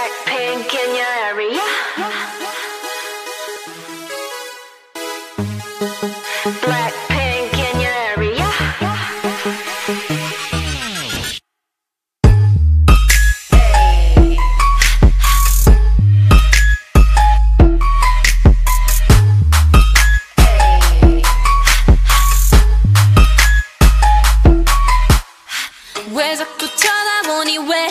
Blackpink in your area. Blackpink in your area. 왜 자꾸 쳐다보니 왜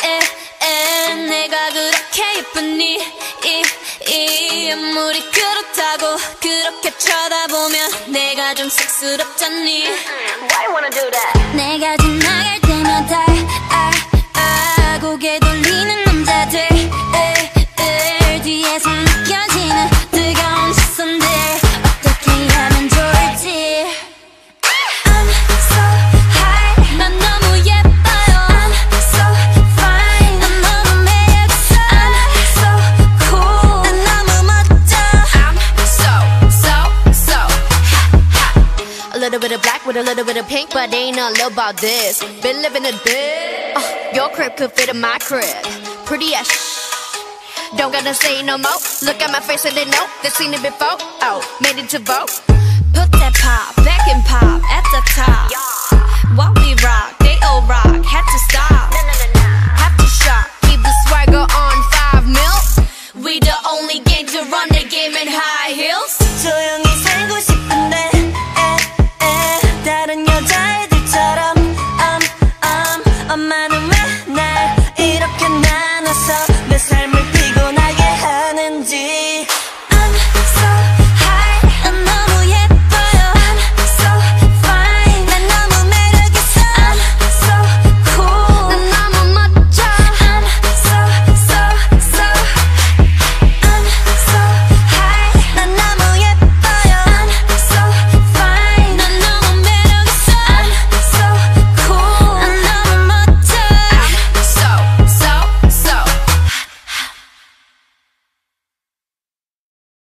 내가 그렇게 예쁘니 이 아무리 그렇다고 그렇게 쳐다보면 내가 좀 쑥스럽잖니. Why you wanna do that? 내가 지나갈 때마다 고개 돌리는 남자들 뒤에서 느껴지는 뜨거운 시선들 어떻게 하면 좋을지. I'm so high 난 너무 예뻐요. I'm so fine 난 너무 매력있어. I'm so cool 난 너무 멋져. I'm so hot. A little bit of black with a little bit of pink, but ain't nothing about this. Been living a bit. Your crib could fit in my crib. Pretty as don't gotta say no more. Look at my face and they know they've seen it before. Oh, made it to vote. Put that pop back and pop at the top. While we rock, they all rock. Had to stop.